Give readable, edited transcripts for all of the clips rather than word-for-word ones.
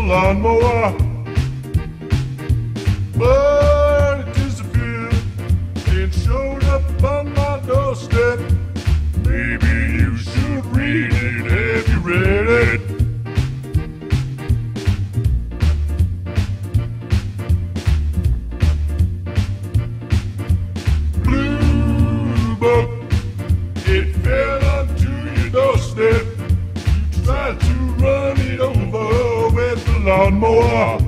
lawnmower, but it disappeared and showed up on my doorstep. Maybe you should read it. Have you read it? Blue book, it fell onto your doorstep. You tried to run it over with the lawnmower,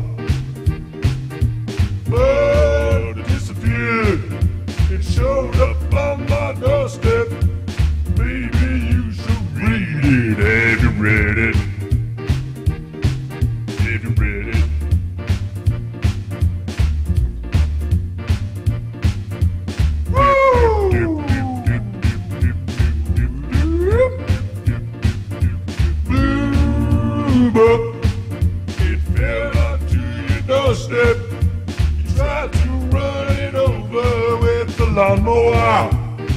but it disappeared. It showed up on my doorstep. Maybe you should read it. Have you read it? Have you read it? Woo! Blue book, it fell onto your doorstep. You tried to run it over with the lawnmower,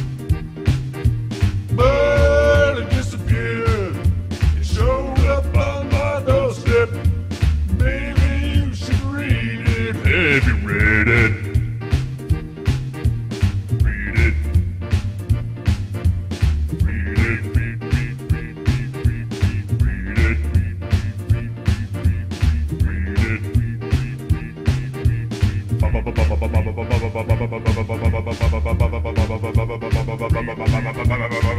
but it disappeared. It showed up on my doorstep. Maybe you should read it. Have you read it? Read it. Read it. Read it. Read it. Read it.